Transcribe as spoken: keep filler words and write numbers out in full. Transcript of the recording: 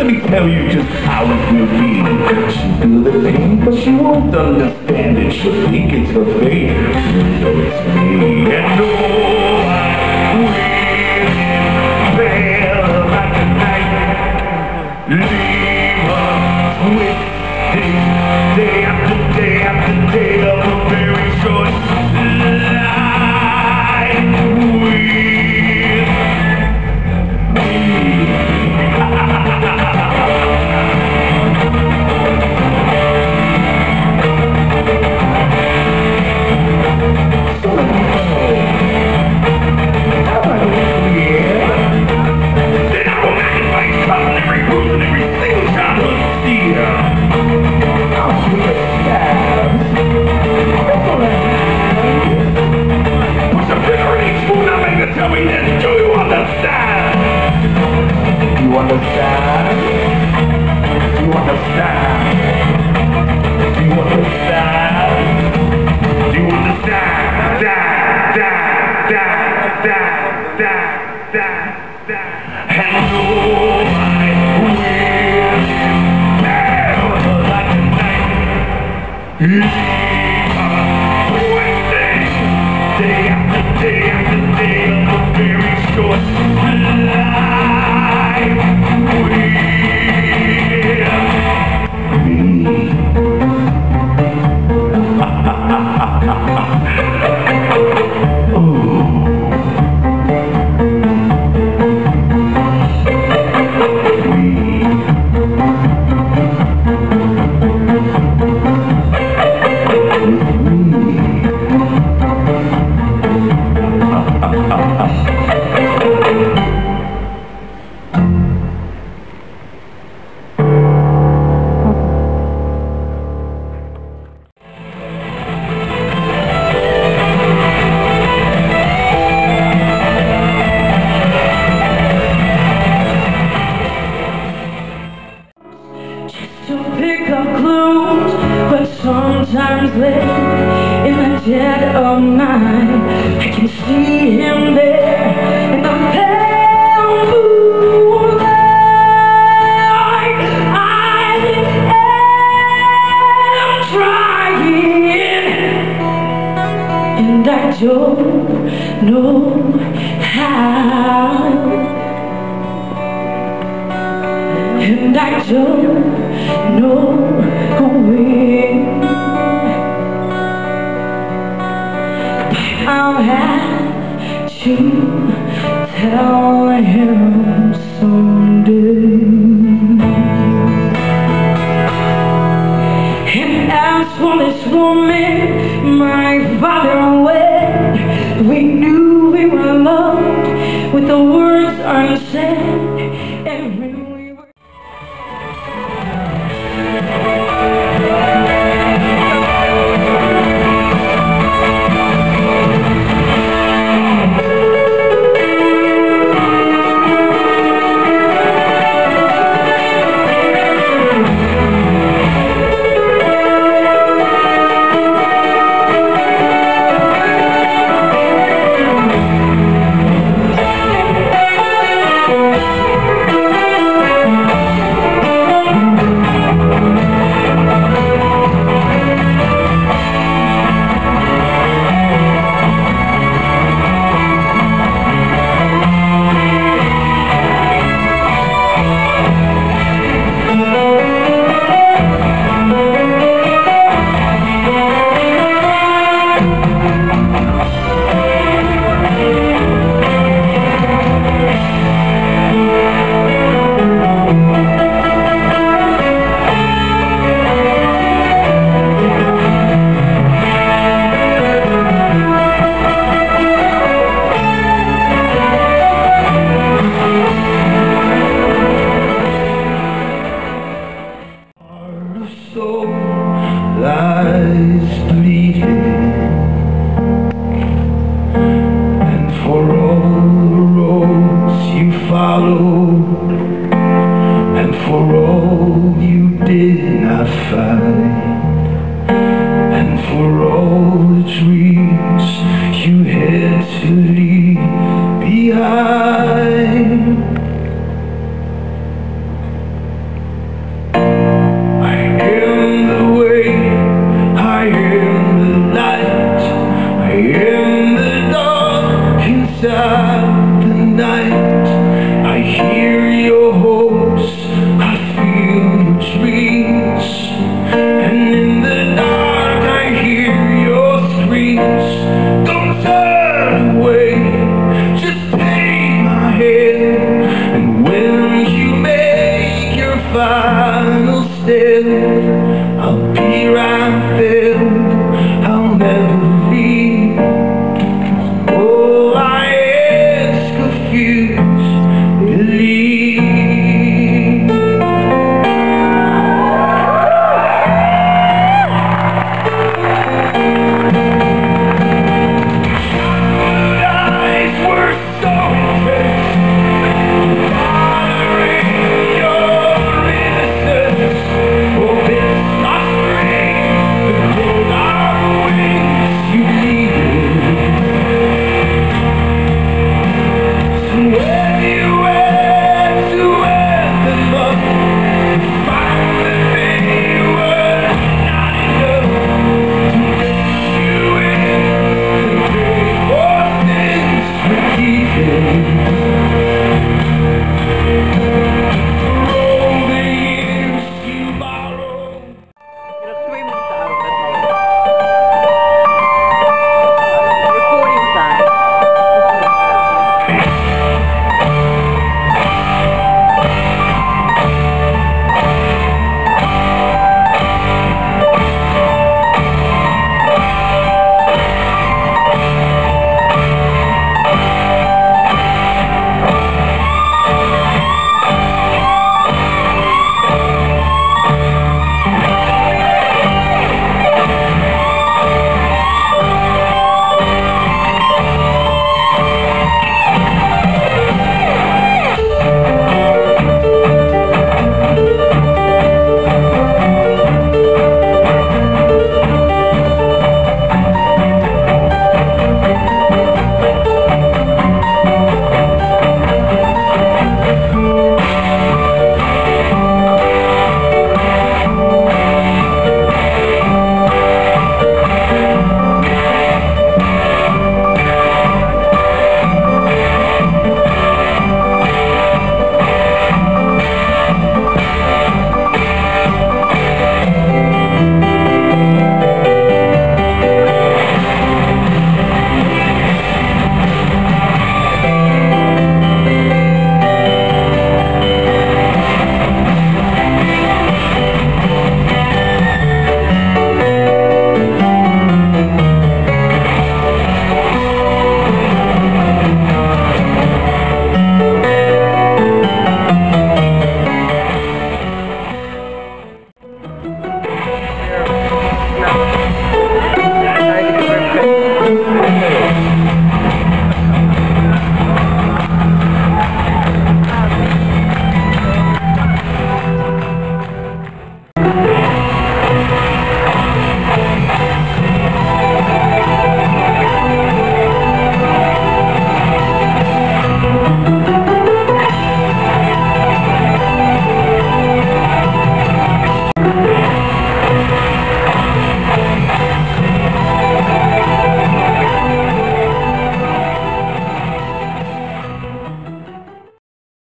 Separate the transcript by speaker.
Speaker 1: let me tell you just how it will be. She'll feel the pain, but she won't understand it. She'll think it's her fate, even though it's me. And oh, I will fail like a night. Leave her twisted day after day after day of a very short life with me. Tell me this, do you understand? You understand? You understand? Do you understand? Do you understand? Da, da, da, da, da, da, da. And oh, I will never like a night. Leave her waiting day after day after day. Very short life with me.
Speaker 2: Sometimes late in the dead of night, I can see him there in the pale moonlight. I am trying, and I don't know how, and I don't know when. I'll have to tell him someday. And as for this woman my father wed, we knew we were loved with the words unsaid. And when we were lies bleeding, and for all the roads you followed, and for all you did not find, and for all the dreams you had to leave behind.
Speaker 1: final step. I'll be right